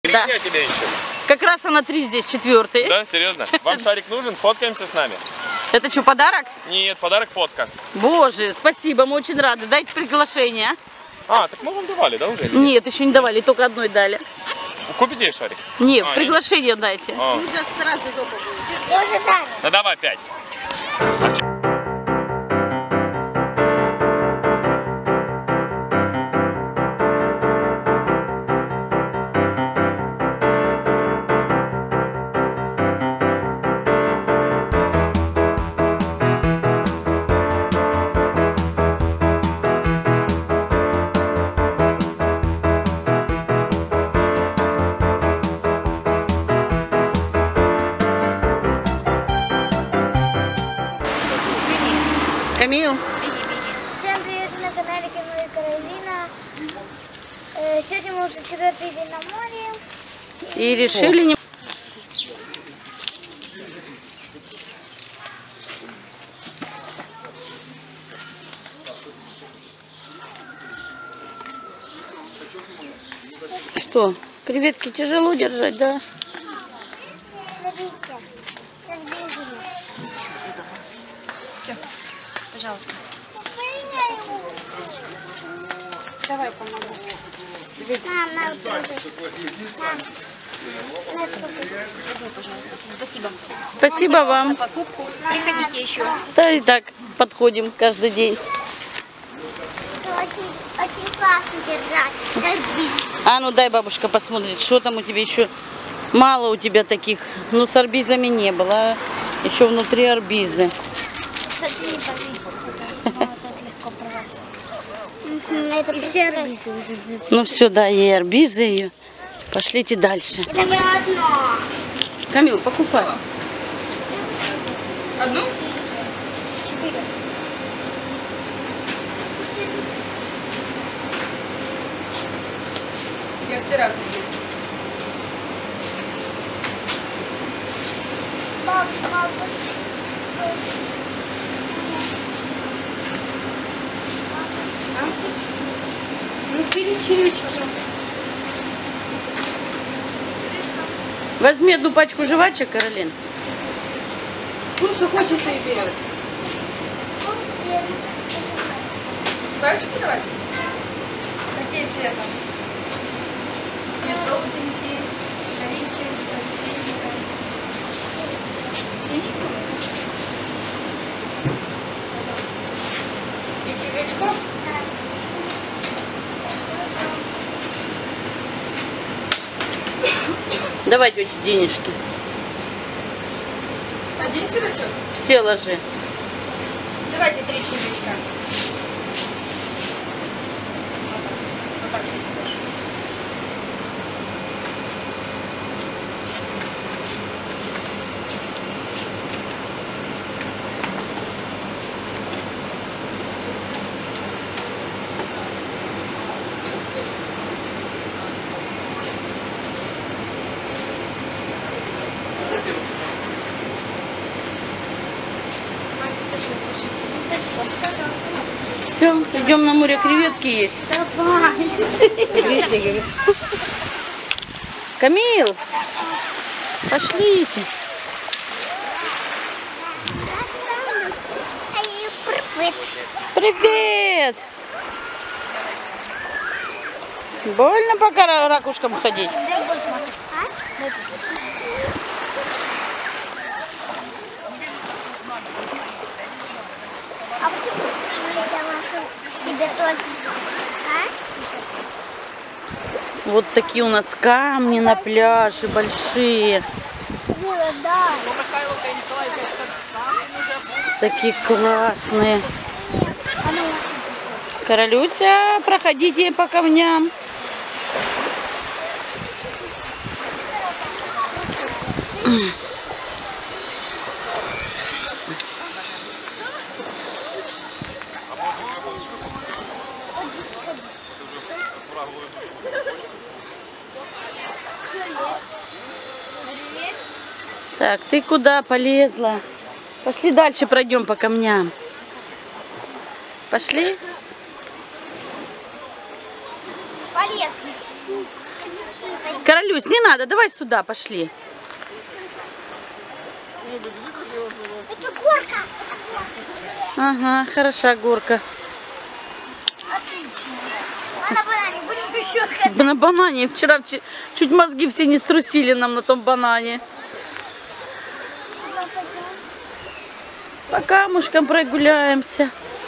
Да. Я тебя ищу. Как раз она 3 здесь, 4-й. Да, серьезно? Вам шарик нужен? Сфоткаемся с нами. Это что, подарок? Нет, подарок фотка. Боже, спасибо, мы очень рады. Дайте приглашение. А, так мы вам давали, да, уже? Нет, еще не давали, только одной дали. Купите ей шарик? Нет, приглашение дайте. А. Ну, сейчас сразу жопа будет. Я уже так. Ну давай 5. Камил, Всем привет, на канале Камила и Каролина. Сегодня мы уже 4-й день на море. и решили не... Что, креветки тяжело держать, да? Смотрите, сейчас бежим. Все, пожалуйста. Давай помогу. Мам, на вот это. Мам, на это покажи. Спасибо. Спасибо вам. За покупку. Приходите еще. Да и так подходим каждый день. Очень классно держать. А ну дай бабушка посмотрит, что там у тебя еще. Мало у тебя таких. Ну с арбизами не было. Еще внутри арбизы. Смотри, легко порваться. И все арбизы. Ну все, да, ей арбизы ее. Пошлите дальше. Это не одно. Камил, покупай. Одну? 4. Я все разные. Папа. Ну, чуть-чуть, пожалуйста. Возьми одну пачку жвачек, Каролин. Ну, что хочешь, ты и берешь. Жвачки давать? Какие цвета? Есть желтенькие, коричневые, синенькие. Синенькие? И червячков? Давай, тетя, денежки. Один червячок? Все ложи. Давайте 3 червячка. Вот так. Все, идем на море, креветки есть. Давай. Камил, пошлите. Привет. Больно пока ракушкам ходить. А почему тебе тоже? Вот такие у нас камни на пляже большие. Да. Такие классные. Королюся, проходите по камням. Так, ты куда полезла? Пошли дальше пройдем по камням. Пошли? Полезли. Королюсь, не надо, давай сюда, пошли. Это горка. Ага, хороша горка. Отлично. А на банане будем еще ходить? На банане. Вчера чуть мозги все не струсили нам на том банане. По камушкам прогуляемся.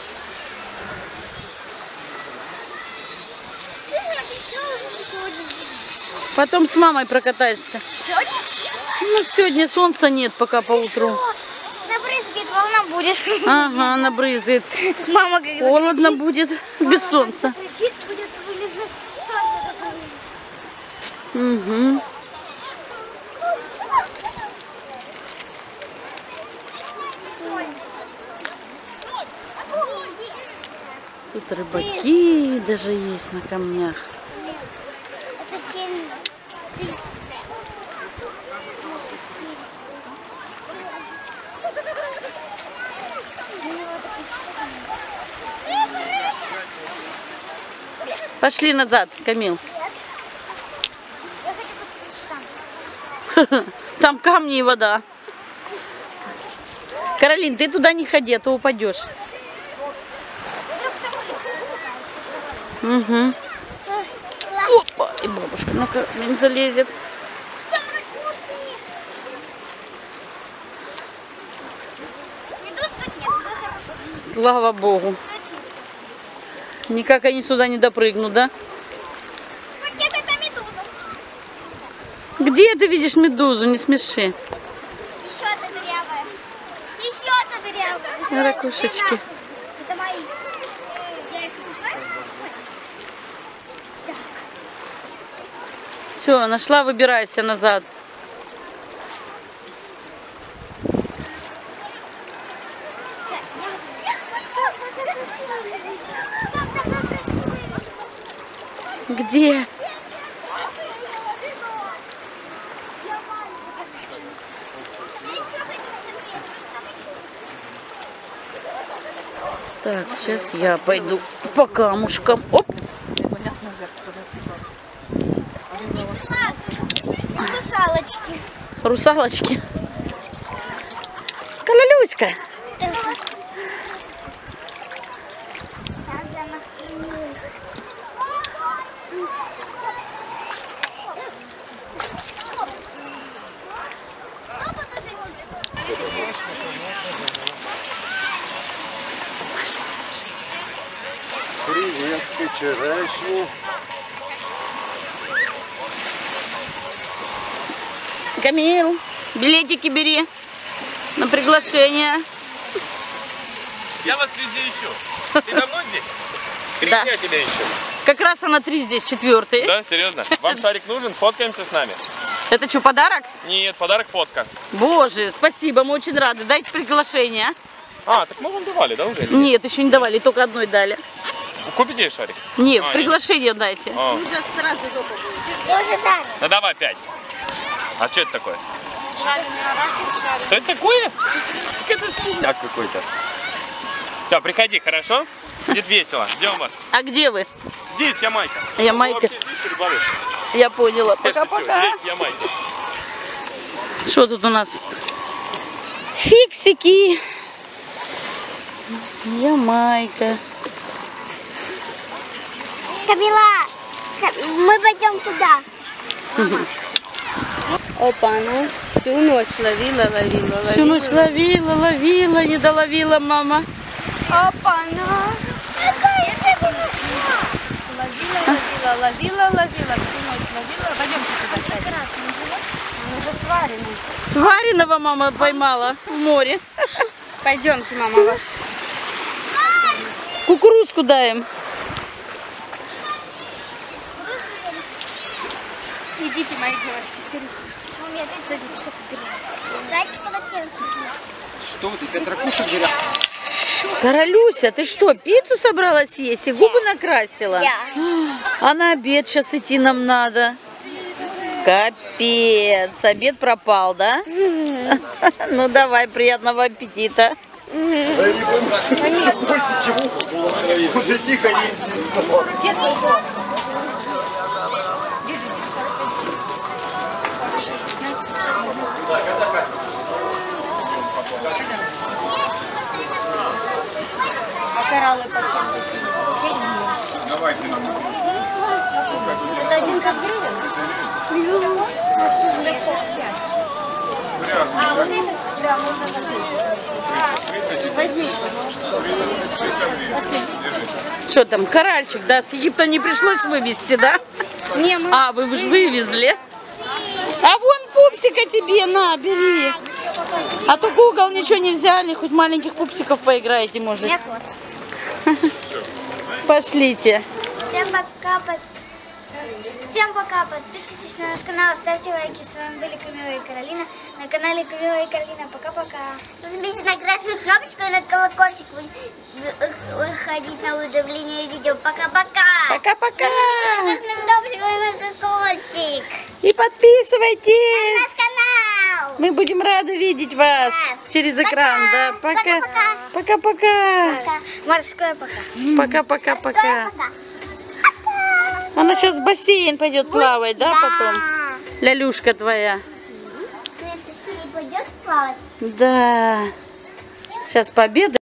Потом с мамой прокатаешься. Сегодня? Ну, сегодня солнца нет пока по утру. Набрызгает, волна будет. Ага, набрызгает. Мама говорит, Холодно будет без солнца. кричит, будет вылезать солнце такое. Угу. Тут рыбаки даже есть на камнях. Это тень. Пошли назад, Камил. Я хочу посмотреть, что там. Там камни и вода. Каролин, ты туда не ходи, а то упадешь. Угу. Опа, и бабушка на камень залезет. Там ракушки. Медуз тут нет, все хорошо. Слава Богу. Никак они сюда не допрыгнут, да? Пакет это медуза. Где ты видишь медузу? Не смеши. Еще одна дырявая. Еще одна дырявая. Ракушечки. Это мои. Я их не знаю. Все, нашла, выбирайся назад. Где? Так, сейчас я пойду по камушкам. Оп. Русалочки. Русалочки. Королюська. Креветки, черешни. Камил, билетики бери на приглашение. Я вас везде ищу. Ты давно здесь? 3 Да. дня тебя ищу. Как раз она 3 здесь, 4-й. Да, серьезно? Вам шарик нужен? Сфоткаемся с нами? Это что, подарок? Нет, подарок фотка. Боже, спасибо, мы очень рады. Дайте приглашение. А, так мы вам давали, да, уже? или нет? Нет, еще не давали, только одной дали. Купите ей шарик? Нет, А, приглашение дайте. А. Тоже так. Ну давай 5. А что это такое? Что это такое? Это слизняк какой-то. Все, приходи, хорошо? Будет весело. Ждем вас. А где вы? Здесь Ямайка. Ямайка. Вообще здесь переболишь. Я поняла. Я шучу. Пока-пока. Здесь Ямайка. Что тут у нас? Фиксики. Ямайка. Камила, мы пойдем туда. Опа, ну, всю ночь ловила. Всю ночь ловила, не доловила мама. Опа, ну. Ловила, всю ночь ловила. Пойдемте туда, Шарик. Он уже сваренный. Сваренного мама поймала в море. Пойдемте, мама. Кукурузку даем. Идите, мои девочки, скорее. Дайте полотенце. Что ты, 5 ракушек берешь? Королюся, ты что, пиццу собралась есть и губы накрасила? Я. А на обед сейчас идти нам надо. Капец, обед пропал, да? Ну давай, приятного аппетита. Да не больше чего. Уже тихо есть. кораллы потом. Это 11 гривен? А, вот это? Да, можно закрыть. Возьми. Что там, коральчик, да? С Египта не пришлось вывезти, да? Не, мы... А, вы же вывезли. А вон пупсика тебе, на, бери. А то Google ничего не взяли, хоть маленьких пупсиков поиграете, может. Я хвост. Пошлите. Всем пока, подписывайтесь на наш канал, ставьте лайки. С вами были Камила и Каролина. На канале Камила и Каролина. Пока-пока. Нажмите на красную кнопочку и на колокольчик выходить на уведомления видео. Пока-пока. Пока-пока. Красную кнопочку и на колокольчик. И подписывайтесь. Наш канал. Мы будем рады видеть вас через экран. Да, пока. Пока-пока. Морское пока. Пока-пока-пока. Она сейчас в бассейн пойдет плавать, да, потом? Лялюшка твоя. Ты не пойдешь плавать? Да. Сейчас пообедаем.